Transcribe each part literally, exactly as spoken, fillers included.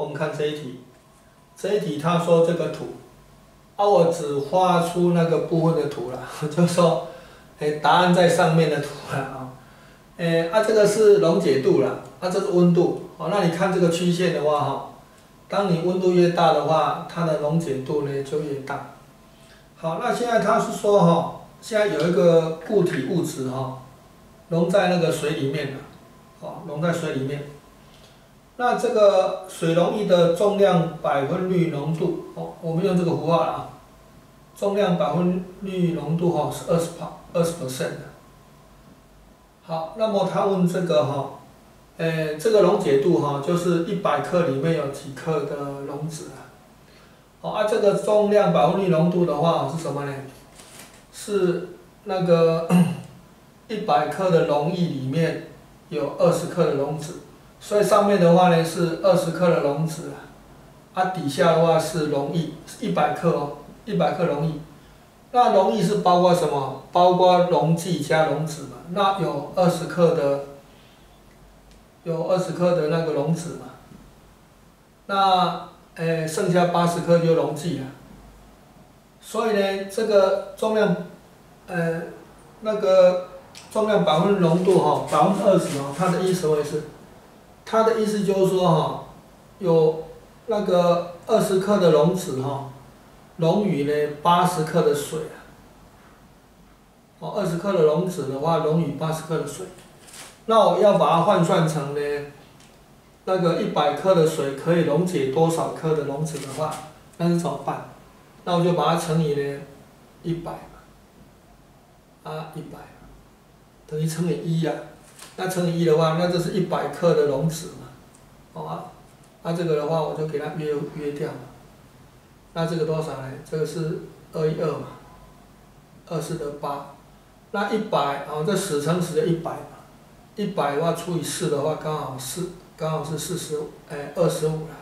我们看这一题，这一题他说这个图，啊，我只画出那个部分的图了，就说，哎，答案在上面的图了啊，哎，啊，这个是溶解度了，啊，这是温度，哦，那你看这个曲线的话，哈，当你温度越大的话，它的溶解度呢就越大。好，那现在他是说哈，现在有一个固体物质哈，溶在那个水里面了，哦，溶在水里面。那这个水溶液的重量百分率浓度，哦，我们用这个符号了啊。重量百分率浓度哈是二十帕，二十 percent 的。好，那么他问这个哈，呃，这个溶解度哈就是一百克里面有几克的溶质啊？好啊，这个重量百分率浓度的话是什么呢？是那个一百克的溶液里面有二十克的溶质。所以上面的话呢是二十克的溶质啊，啊底下的话是溶液，一百克哦，一百克溶液。那溶液是包括什么？包括溶剂加溶脂嘛。那有二十克的，有二十克的那个溶脂嘛。那诶剩下八十克就溶剂了。所以呢，这个重量，呃那个重量百分浓度哈，百分之二十哦，它的意思会是。它的意思就是说哈，有那个二十克的溶脂哈，溶于呢八十克的水啊。哦，二十克的溶脂的话，溶于八十克的水。那我要把它换算成呢，那个一百克的水可以溶解多少克的溶脂的话，那是怎么办？那我就把它乘以呢一百嘛，啊一百，等于乘以一呀。那乘以一的话，那这是一百克的溶脂嘛，好啊，那这个的话我就给它约约掉嘛。那这个多少呢？这个是二一二嘛，二四得八。那一百啊，这十乘十就一百嘛，一百的话除以四的话，刚好是刚好是四十五，哎，二十五了。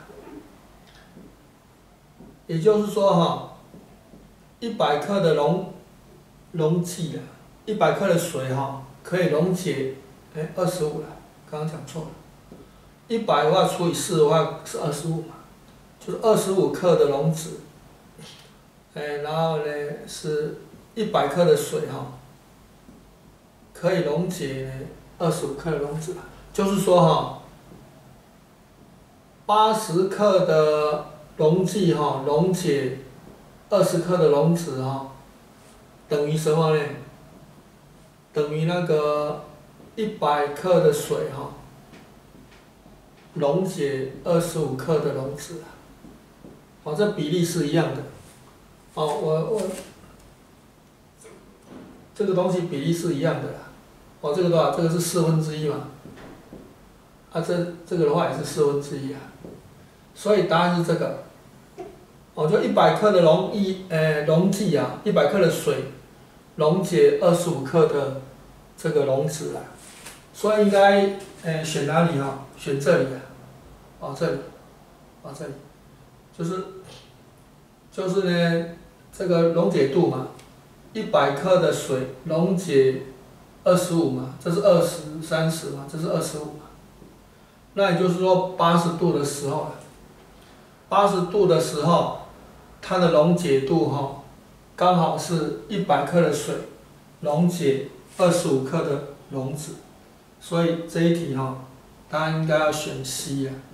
也就是说哈，一百克的溶溶剂啊，一百克的水哈，可以溶解。哎，二十五了，刚刚讲错了。一百的话除以四的话是二十五嘛，就是二十五克的溶脂。哎，然后呢是一百克的水哈，可以溶解呢二十五克的溶脂，就是说哈，八十克的溶剂哈溶解二十克的溶脂哈，等于什么呢？等于那个。一百克的水哈，溶解二十五克的溶脂啊，哦，这比例是一样的，哦，我我这个东西比例是一样的啦，哦，这个多少？这个是四分之一嘛，啊，这这个的话也是四分之一啊，所以答案是这个，哦，就一百克的溶液，呃，溶剂啊，一百克的水溶解二十五克的这个溶脂啊。所以应该，呃，选哪里哈？选这里啊，哦这里，哦这里，就是，就是呢，这个溶解度嘛，一百克的水溶解二十五嘛，这是二十、三十嘛，这是二十五嘛。那也就是说八十度的时候，八十度的时候，它的溶解度哈，刚好是一百克的水溶解二十五克的溶脂。所以这一题哈，答案应该要选 C 啊。